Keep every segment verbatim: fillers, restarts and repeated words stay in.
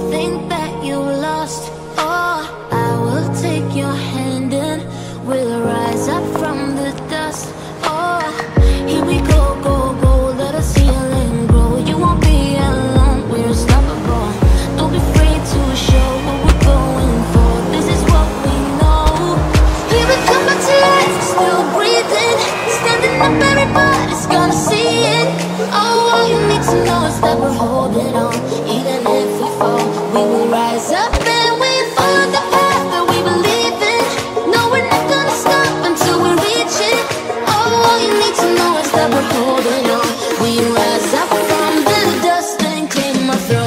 think that you lost. Oh, I will take your hand and we'll rise up from the dust. Oh, here we go, go, go, let us heal and grow. You won't be alone, we're unstoppable. Don't be afraid to show what we're going for. This is what we know. Here we come back to life, still breathing, standing up, everybody's gonna see it. Oh, all you need to know is that we're holding on. Even if we fall, we will rise up and we follow the path that we believe in. No, we're not gonna stop until we reach it. Oh, all you need to know is that we're holding on. We rise up from the dust and claim our throne.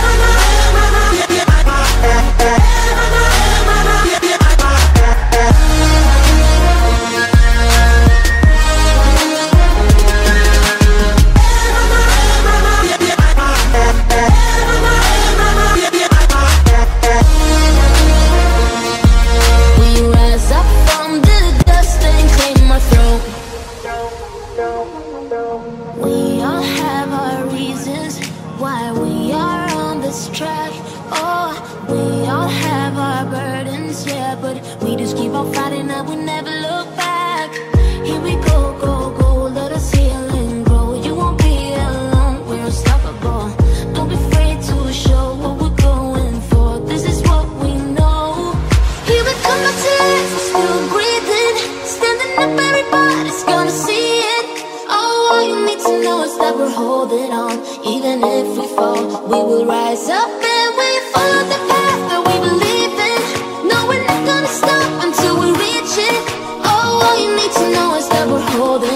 We all have our reasons why we are on this track. Oh, we all have our burdens, yeah, but we just keep on fighting and we never look back. Here we go, go, go, let us heal and grow. You won't be alone, we're unstoppable. Don't be afraid to show what we're going for. This is what we know. Here we come back to life, we're still breathing, standing up, everybody's gonna see it. All you need to know is that we're holding on. Even if we fall, we will rise up and we follow the path that we believe in. No, we're not gonna stop until we reach it. Oh, all you need to know is that we're holding on.